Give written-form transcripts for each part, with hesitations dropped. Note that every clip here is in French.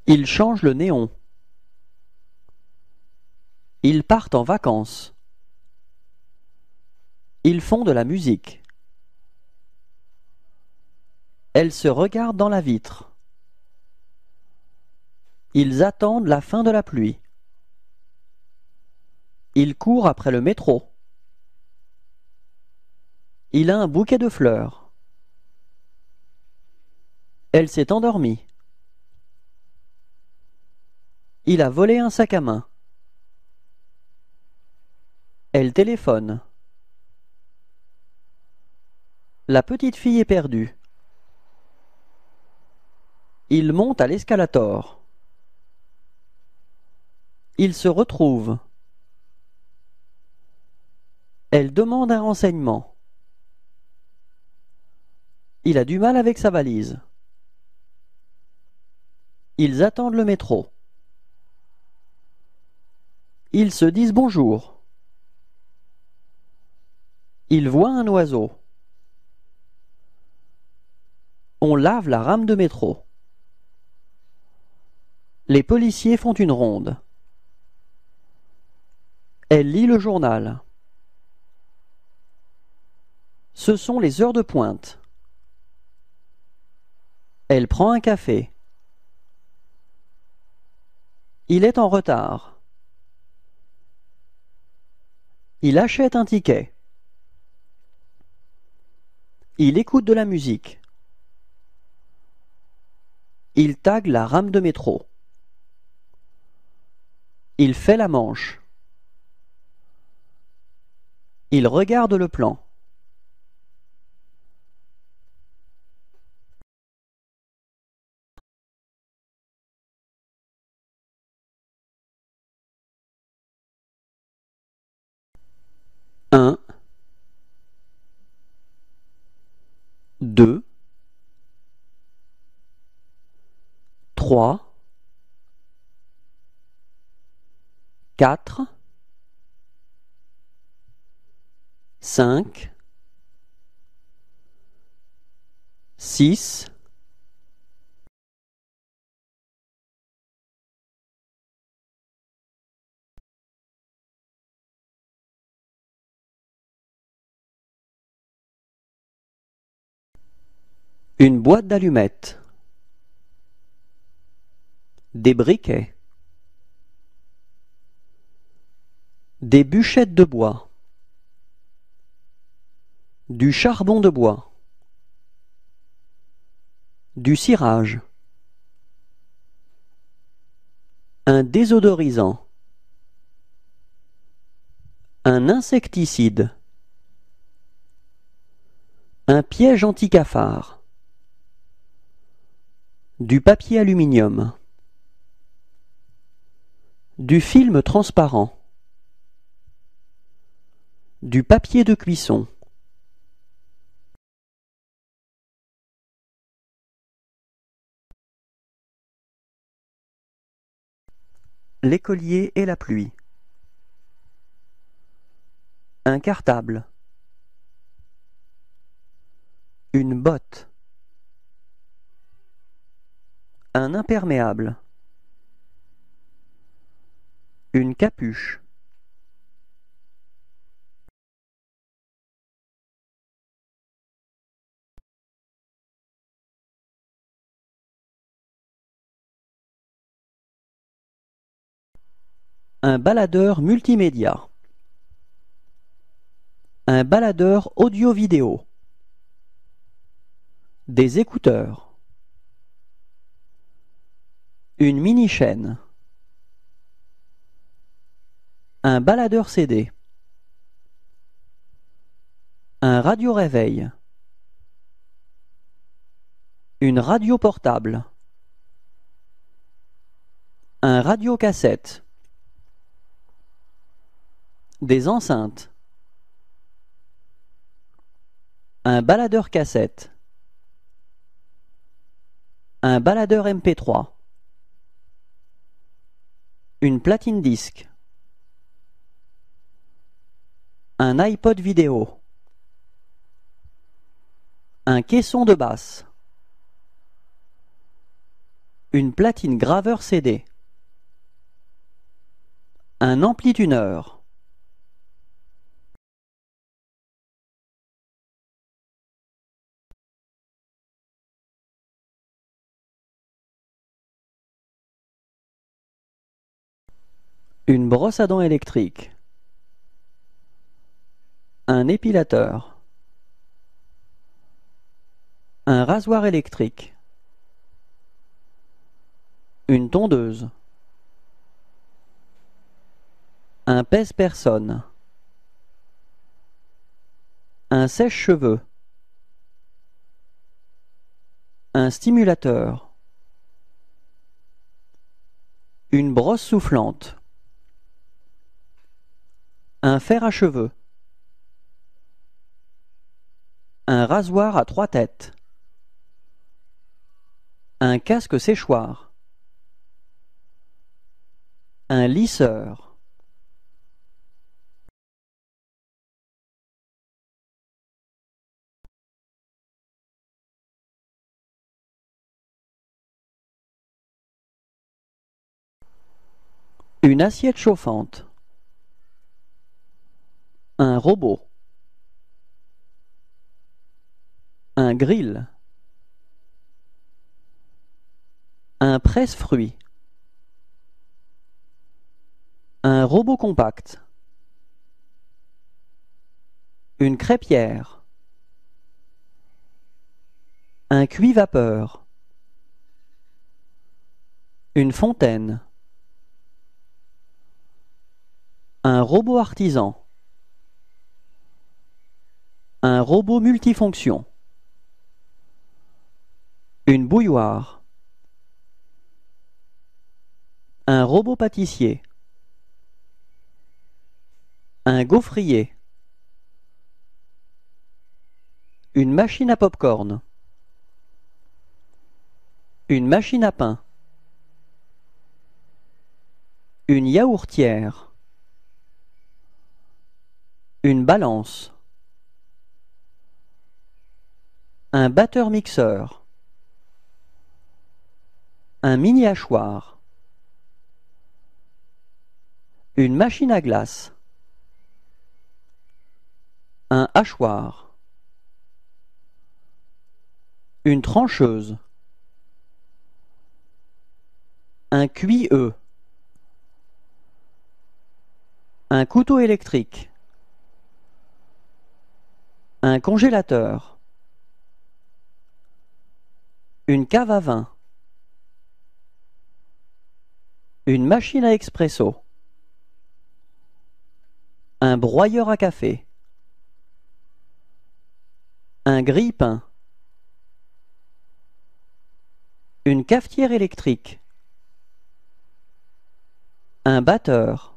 Ils changent le néon. Ils partent en vacances. Ils font de la musique. Elles se regardent dans la vitre. Ils attendent la fin de la pluie. Il court après le métro. Il a un bouquet de fleurs. Elle s'est endormie. Il a volé un sac à main. Elle téléphone. La petite fille est perdue. Il monte à l'escalator. Il se retrouve. Elle demande un renseignement. Il a du mal avec sa valise. Ils attendent le métro. Ils se disent bonjour. Ils voient un oiseau. On lave la rame de métro. Les policiers font une ronde. Elle lit le journal. Ce sont les heures de pointe. Elle prend un café. Il est en retard. Il achète un ticket. Il écoute de la musique. Il tague la rame de métro. Il fait la manche. Il regarde le plan. Un, deux, trois, quatre, cinq, six, une boîte d'allumettes, des briquets, des bûchettes de bois, du charbon de bois, du cirage, un désodorisant, un insecticide, un piège anti-cafard, du papier aluminium, du film transparent, du papier de cuisson, l'écolier et la pluie, un cartable, une botte, un imperméable, une capuche, un baladeur multimédia, un baladeur audio-vidéo, des écouteurs, une mini-chaîne, un baladeur CD, un radio-réveil, une radio portable, un radiocassette, des enceintes, un baladeur cassette, un baladeur MP3, une platine disque, un iPod vidéo, un caisson de basse, Une platine graveur CD. Un amplituneur. Une brosse à dents électrique. Un épilateur. Un rasoir électrique. Une tondeuse. Un pèse-personne. Un sèche-cheveux. Un stimulateur. Une brosse soufflante. Un fer à cheveux. Un rasoir à 3 têtes. Un casque séchoir. Un lisseur. Une assiette chauffante. Un robot. Un grill. Un presse-fruits. Un robot compact. Une crêpière. Un cuit-vapeur. Une fontaine. Un robot artisan. Un robot multifonction. Une bouilloire. Un robot pâtissier. Un gaufrier. Une machine à pop-corn. Une machine à pain. Une yaourtière. Une balance. Un batteur-mixeur. Un mini-hachoir. Une machine à glace. Un hachoir. Une trancheuse. Un cuit-œuf. Un couteau électrique. Un congélateur. Une cave à vin. Une machine à expresso. Un broyeur à café. Un grille-pain. Une cafetière électrique. Un batteur.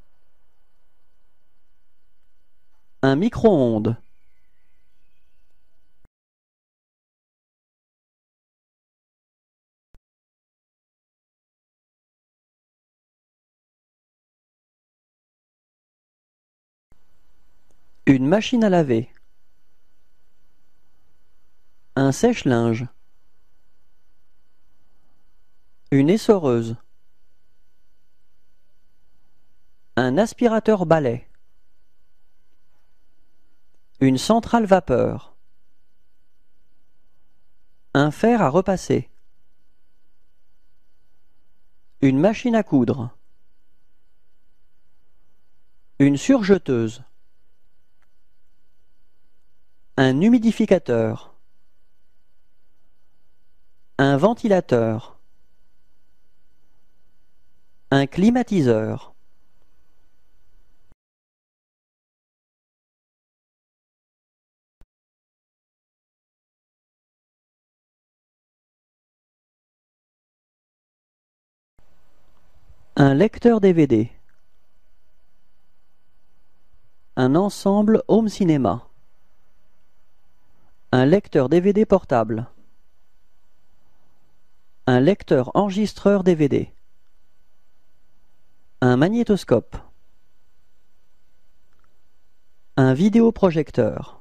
Un micro-ondes. Une machine à laver. Un sèche-linge. Une essoreuse. Un aspirateur balai. Une centrale vapeur. Un fer à repasser. Une machine à coudre. Une surjeteuse. Un humidificateur. Un ventilateur. Un climatiseur. Un lecteur DVD. Un ensemble home cinéma. Un lecteur DVD portable. Un lecteur enregistreur DVD. Un magnétoscope. Un vidéoprojecteur.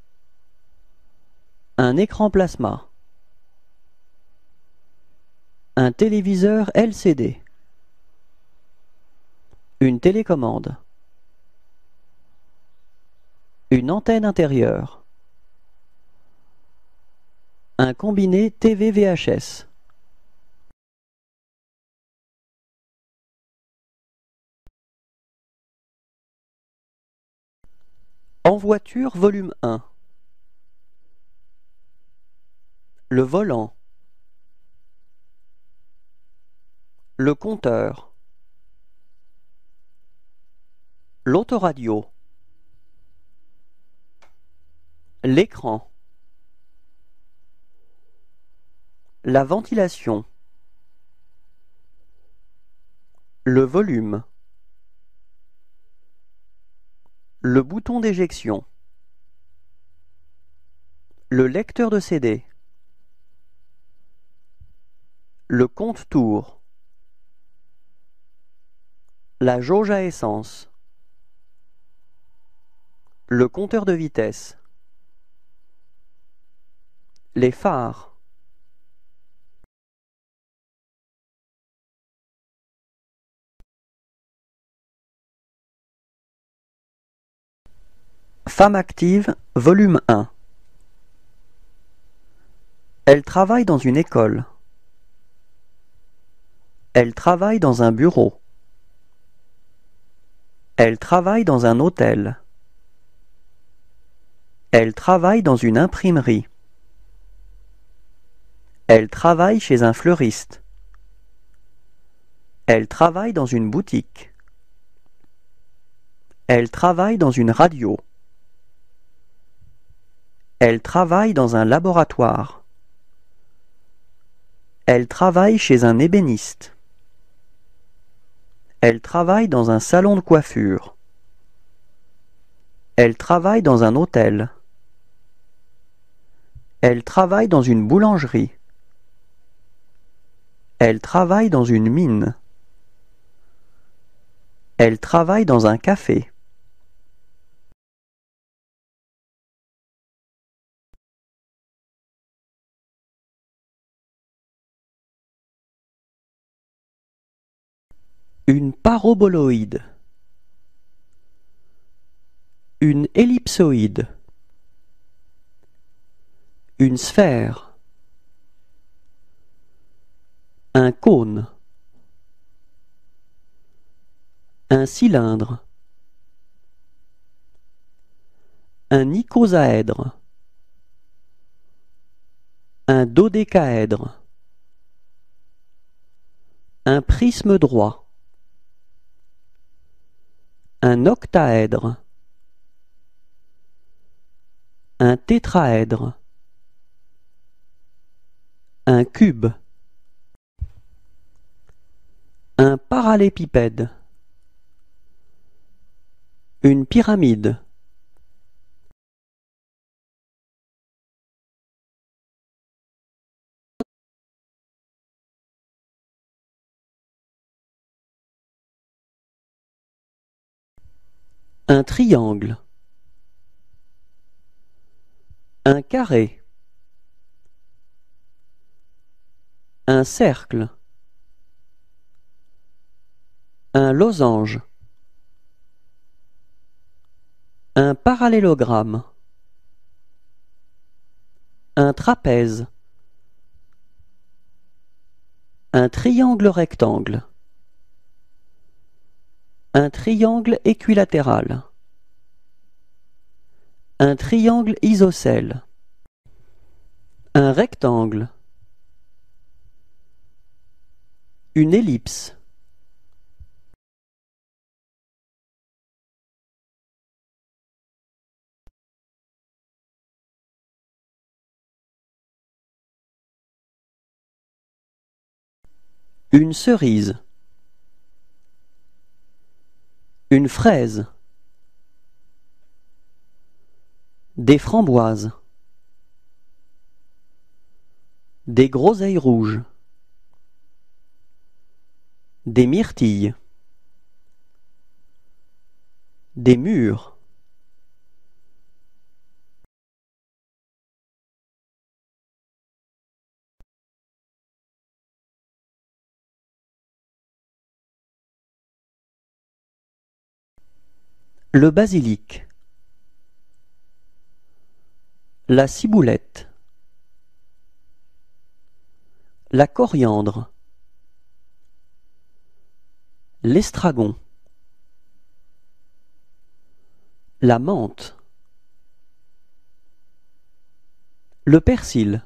Un écran plasma. Un téléviseur LCD. Une télécommande. Une antenne intérieure. Un combiné TV VHS. En voiture, volume 1. Le volant. Le compteur. L'autoradio. L'écran. La ventilation. Le volume. Le bouton d'éjection. Le lecteur de CD. Le compte-tours. La jauge à essence. Le compteur de vitesse. Les phares. Femme active, volume 1. Elle travaille dans une école. Elle travaille dans un bureau. Elle travaille dans un hôtel. Elle travaille dans une imprimerie. Elle travaille chez un fleuriste. Elle travaille dans une boutique. Elle travaille dans une radio. Elle travaille dans un laboratoire. Elle travaille chez un ébéniste. Elle travaille dans un salon de coiffure. Elle travaille dans un hôtel. Elle travaille dans une boulangerie. Elle travaille dans une mine. Elle travaille dans un café. Une paraboloïde. Une ellipsoïde. Une sphère. Un cône. Un cylindre. Un icosaèdre. Un dodécaèdre. Un prisme droit. Un octaèdre. Un tétraèdre. Un cube. Un parallépipède. Une pyramide. Un triangle. Un carré. Un cercle. Un losange. Un parallélogramme. Un trapèze. Un triangle rectangle. Un triangle équilatéral. Un triangle isocèle. Un rectangle. Une ellipse. Une cerise. Une fraise. Des framboises. Des groseilles rouges. Des myrtilles. Des mûres. Le basilic. La ciboulette. La coriandre. L'estragon. La menthe. Le persil.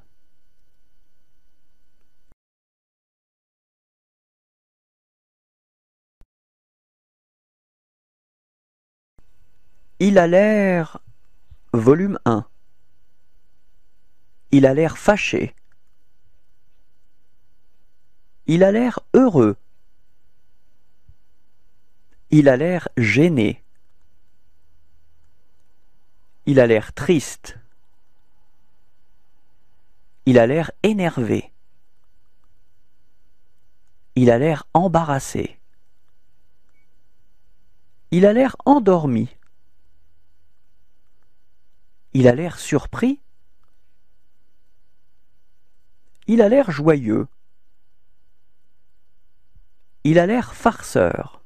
Il a l'air... Volume 1. Il a l'air fâché. Il a l'air heureux. Il a l'air gêné. Il a l'air triste. Il a l'air énervé. Il a l'air embarrassé. Il a l'air endormi. Il a l'air surpris. Il a l'air joyeux. Il a l'air farceur.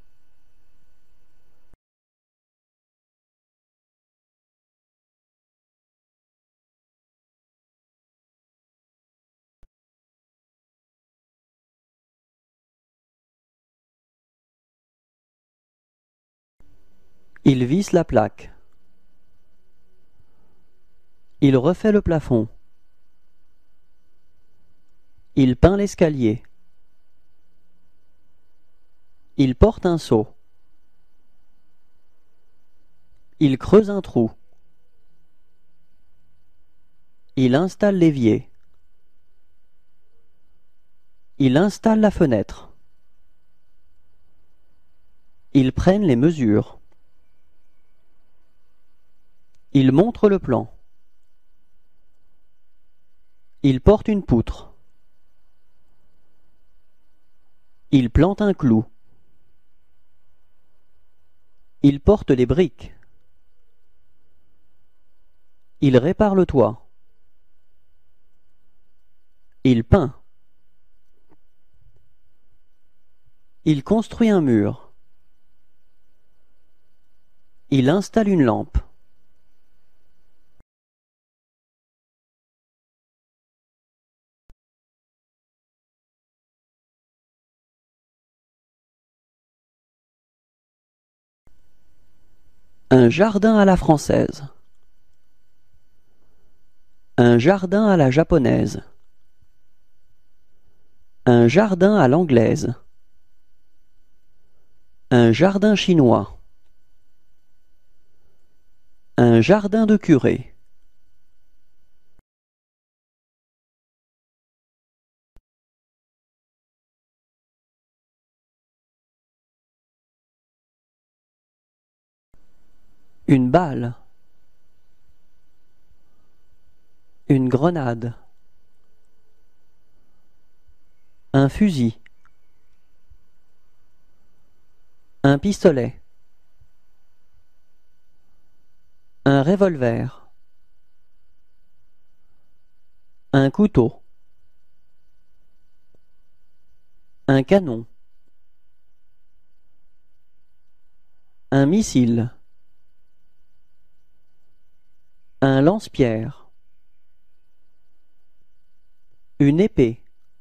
Il visse la plaque. Il refait le plafond. Il peint l'escalier. Il porte un seau. Il creuse un trou. Il installe l'évier. Il installe la fenêtre. Ils prennent les mesures. Il montre le plan. Il porte une poutre. Il plante un clou. Il porte les briques. Il répare le toit. Il peint. Il construit un mur. Il installe une lampe. Un jardin à la française. Un jardin à la japonaise. Un jardin à l'anglaise. Un jardin chinois. Un jardin de curé. Une balle. Une grenade. Un fusil. Un pistolet. Un revolver. Un couteau. Un canon. Un missile. Un lance-pierre. Une épée.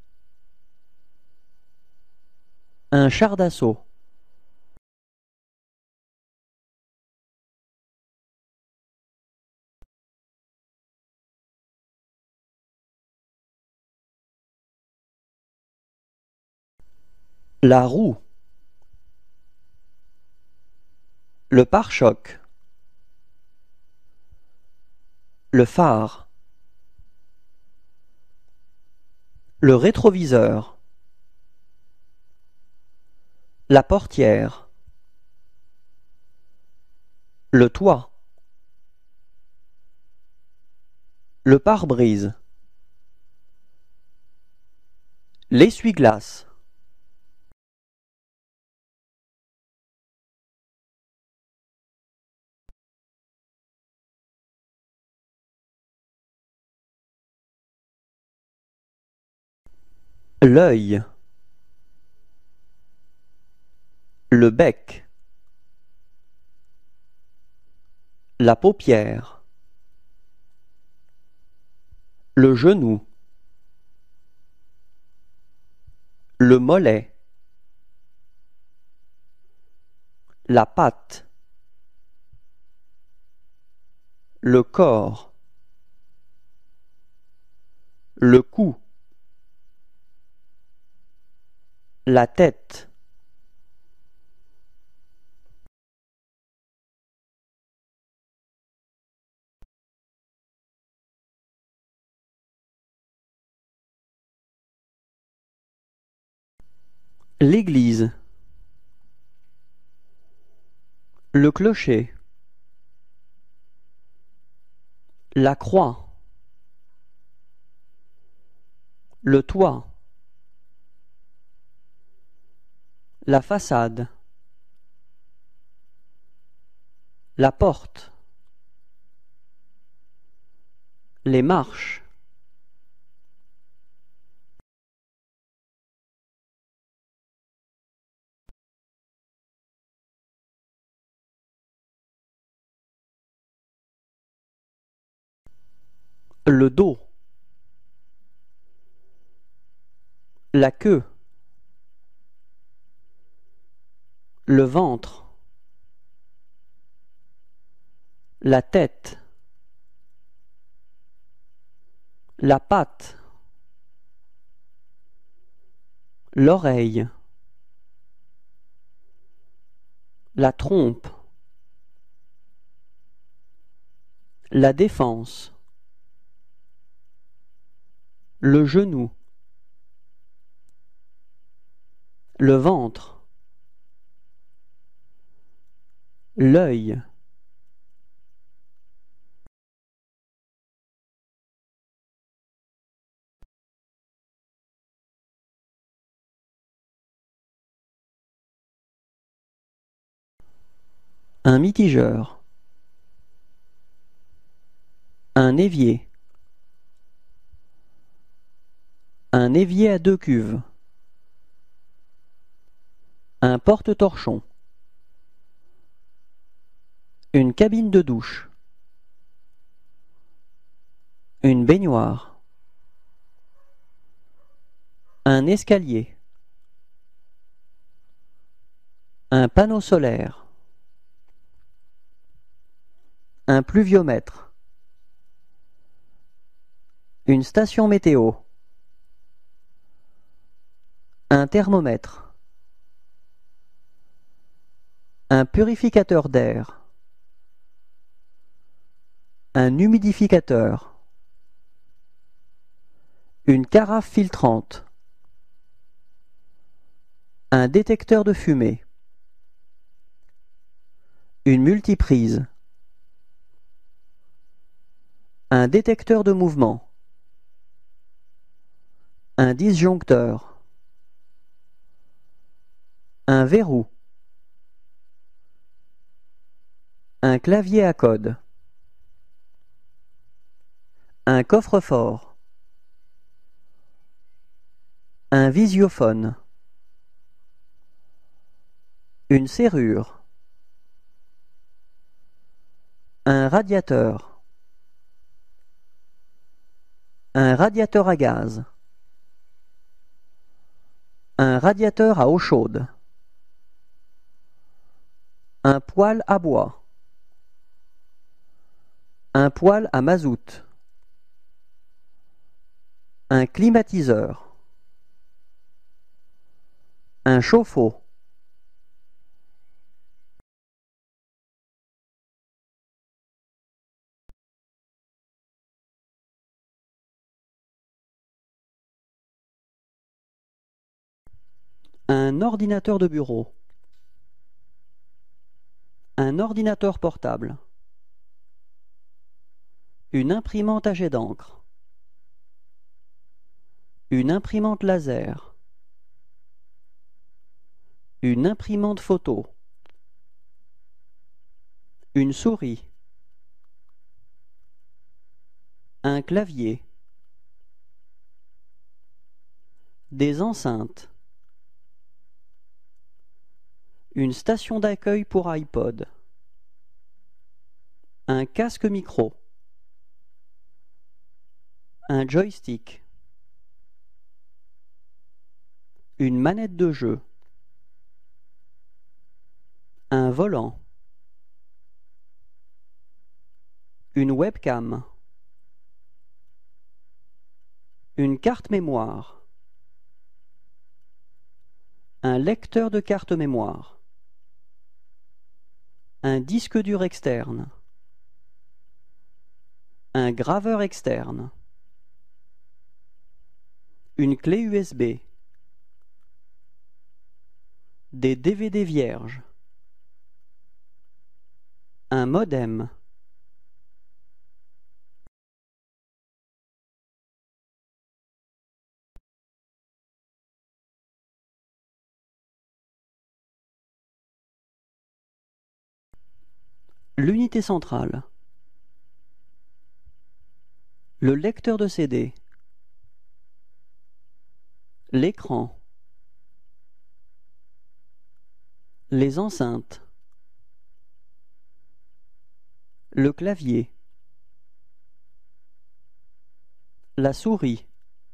Un char d'assaut. La roue. Le pare-choc. Le phare. Le rétroviseur. La portière. Le toit. Le pare-brise. L'essuie-glace. L'œil. Le bec. la paupière, le genou, le mollet, la patte, le corps, le cou, la tête, l'église, le clocher, la croix, le toit, la façade, la porte, les marches, le dos, la queue, le ventre, la tête, la patte, l'oreille, la trompe, la défense, le genou, le ventre, l'œil, un mitigeur, un évier à deux cuves, un porte-torchon, une cabine de douche, une baignoire, un escalier, un panneau solaire, un pluviomètre, une station météo, un thermomètre, un purificateur d'air, un humidificateur, une carafe filtrante, un détecteur de fumée, une multiprise, un détecteur de mouvement, un disjoncteur, un verrou, un clavier à code, un coffre-fort, un visiophone, une serrure, un radiateur à gaz, un radiateur à eau chaude, un poêle à bois, un poêle à mazout, un climatiseur, un chauffe-eau, un ordinateur de bureau, un ordinateur portable, une imprimante à jet d'encre, une imprimante laser, une imprimante photo, une souris, un clavier, des enceintes, une station d'accueil pour iPod, Un casque micro. Un joystick. Une manette de jeu. Un volant. Une webcam. Une carte mémoire. Un lecteur de carte mémoire. Un disque dur externe. Un graveur externe. Une clé USB. Des DVD vierges. Un modem. L'unité centrale. Le lecteur de CD. L'écran. Les enceintes. Le clavier. La souris.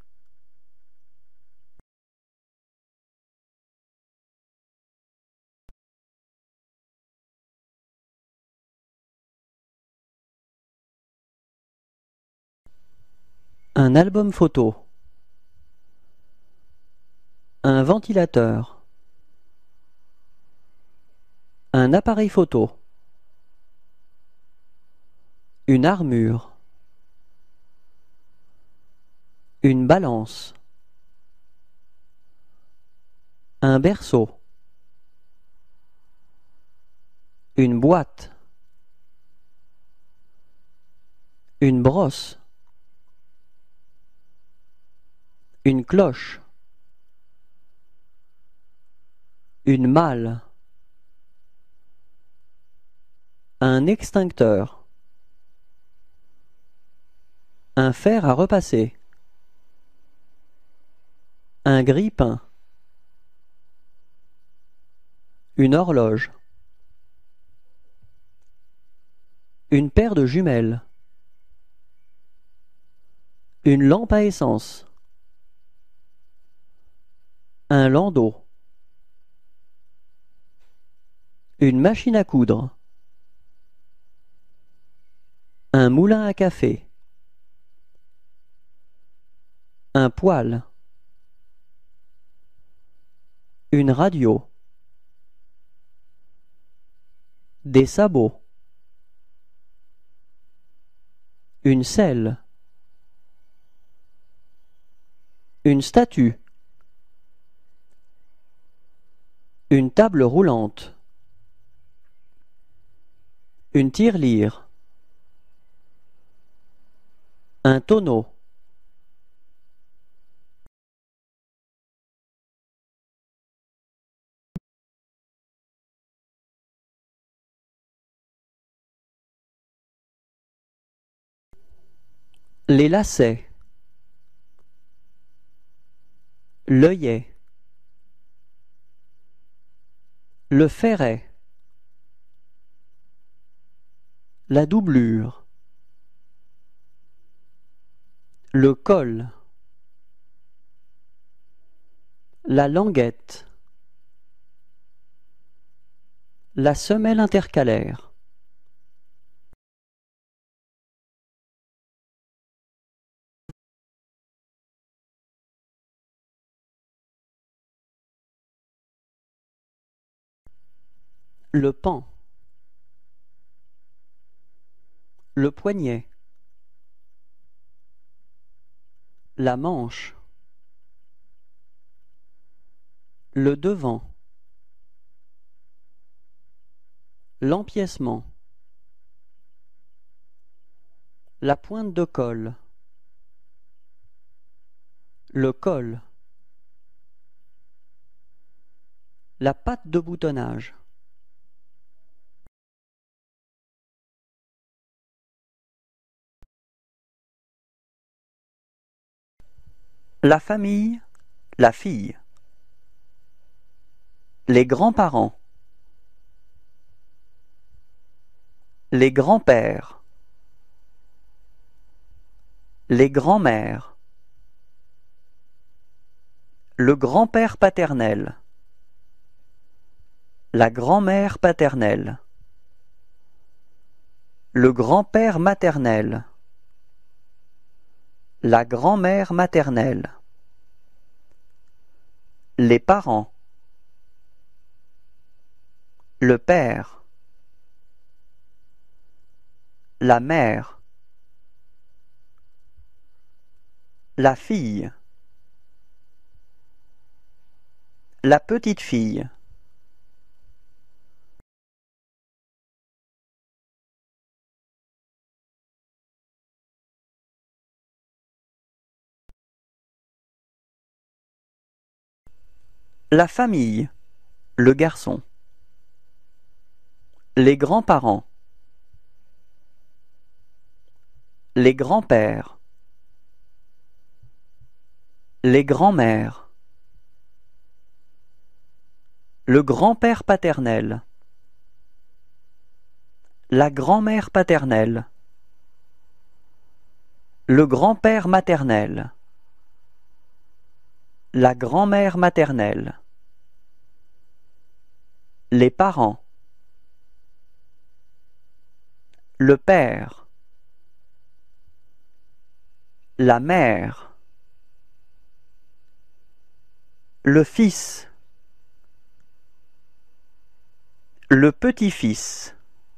Un album photo. Un ventilateur. Un appareil photo. Une armure. Une balance. Un berceau. Une boîte. Une brosse. Une cloche. Une malle. Un extincteur. Un fer à repasser. Un grille-pain. Une horloge. Une paire de jumelles. Une lampe à essence. Un landau. Une machine à coudre. Un moulin à café. Un poêle. Une radio. Des sabots. Une selle. Une statue. Une table roulante. Une tirelire. Un tonneau. Les lacets. L'œillet. Le ferret. La doublure. Le col. La languette. La semelle intercalaire. Le pan. Le poignet. La manche. Le devant. L'empiècement. La pointe de colle. Le col. La patte de boutonnage. La famille, la fille. Les grands-parents. les grands-pères, les grands-mères, le grand-père paternel, la grand-mère paternelle, le grand-père maternel, la grand-mère maternelle, les parents, le père, la mère, la fille, la petite fille, la famille, le garçon, les grands-parents, les grands-pères, les grands-mères, le grand-père paternel, la grand-mère paternelle, le grand-père maternel, la grand-mère maternelle, les parents, le père, la mère, le fils, le petit-fils,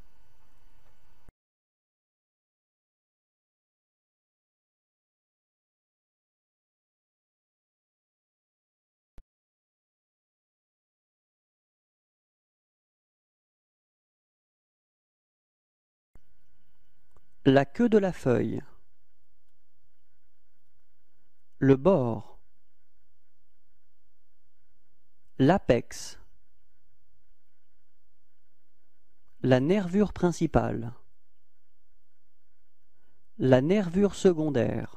la queue de la feuille, le bord, l'apex, la nervure principale, la nervure secondaire,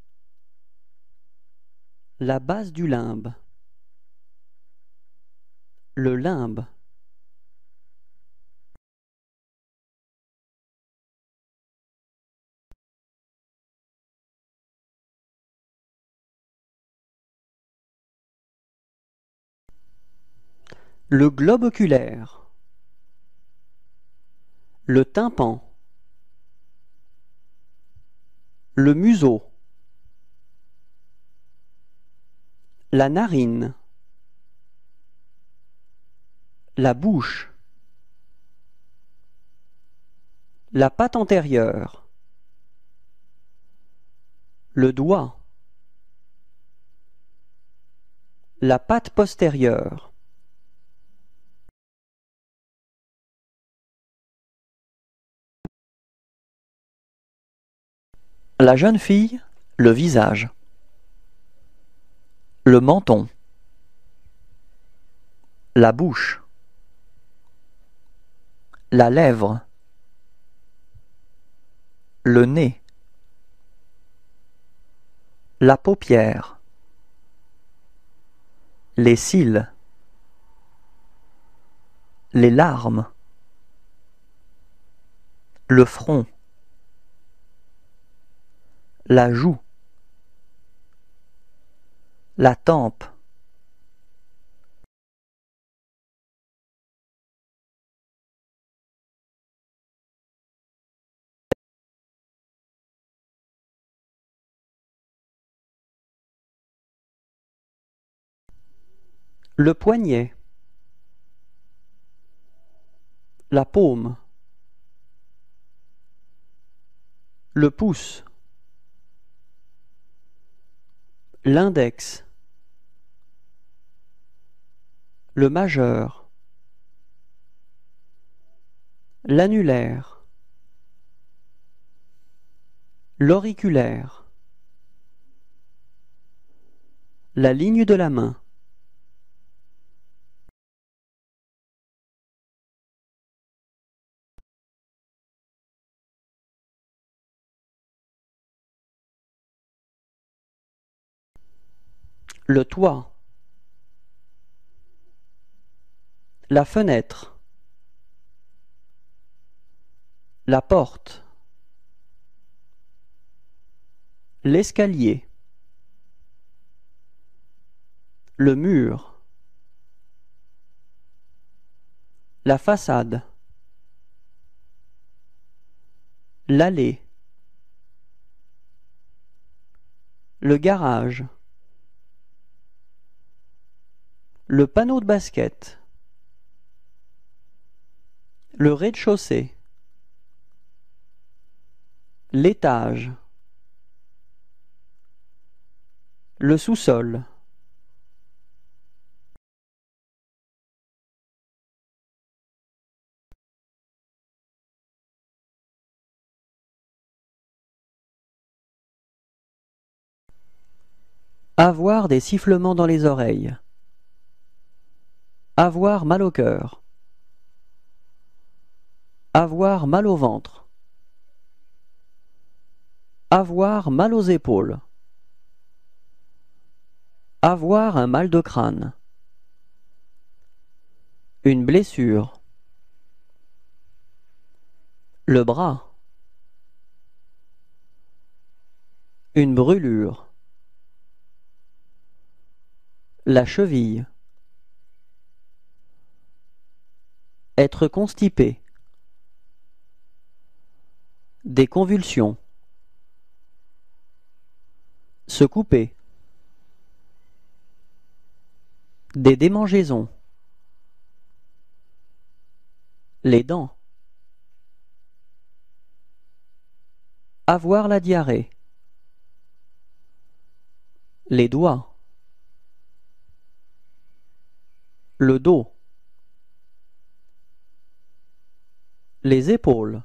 la base du limbe, le limbe, le globe oculaire, le tympan, le museau, la narine, la bouche, la patte antérieure, le doigt, la patte postérieure, la jeune fille, le visage, le menton, la bouche, la lèvre, le nez, la paupière, les cils, les larmes, le front, la joue, la tempe, le poignet, la paume, le pouce, l'index, le majeur, l'annulaire, l'auriculaire, la ligne de la main, le toit, la fenêtre, la porte, l'escalier, le mur, la façade, l'allée, le garage, le panneau de basket, le rez-de-chaussée, l'étage, le sous-sol. Avoir des sifflements dans les oreilles. Avoir mal au cœur. Avoir mal au ventre. Avoir mal aux épaules. Avoir un mal de crâne. Une blessure. Le bras. Une brûlure. La cheville. Être constipé. Des convulsions. Se couper. Des démangeaisons. Les dents. Avoir la diarrhée. Les doigts. Le dos. Les épaules.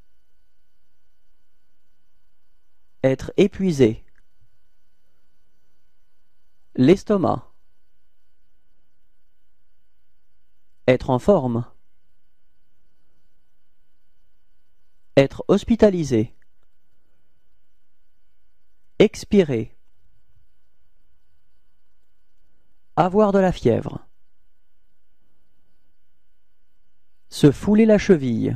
Être épuisé. L'estomac. Être en forme. Être hospitalisé. Expirer. Avoir de la fièvre. Se fouler la cheville.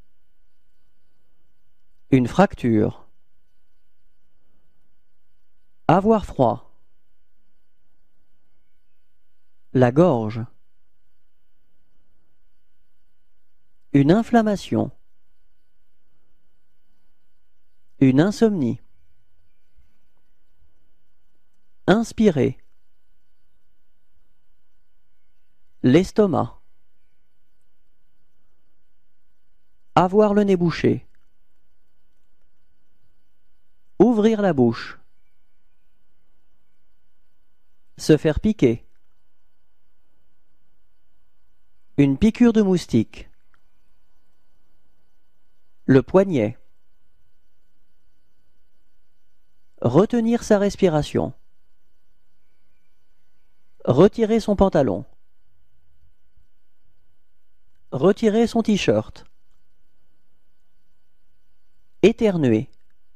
Une fracture. Avoir froid. La gorge. Une inflammation. Une insomnie. Inspirer. L'estomac. Avoir le nez bouché. Ouvrir la bouche. Se faire piquer. Une piqûre de moustique. Le poignet. Retenir sa respiration. Retirer son pantalon. Retirer son t-shirt. Éternuer.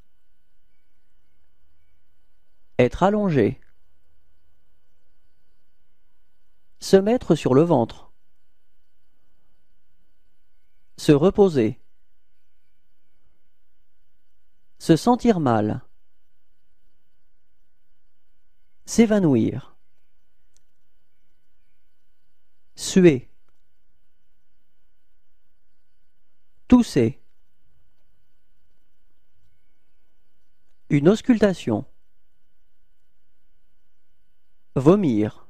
Être allongé. Se mettre sur le ventre. Se reposer. Se sentir mal. S'évanouir. Suer. Tousser. Une auscultation. Vomir.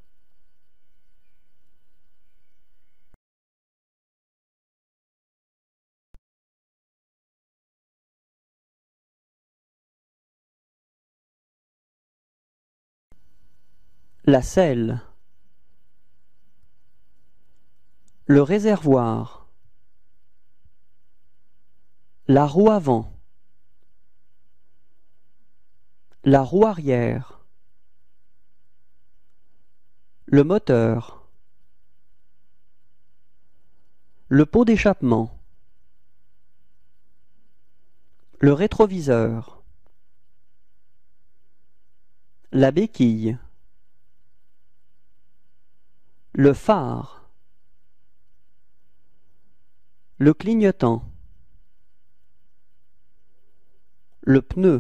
La selle. Le réservoir. La roue avant. La roue arrière. Le moteur. Le pot d'échappement. Le rétroviseur. La béquille. Le phare. Le clignotant. le pneu,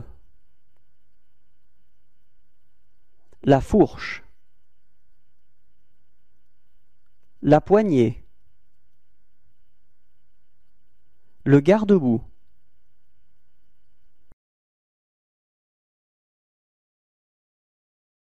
la fourche, la poignée, le garde-boue.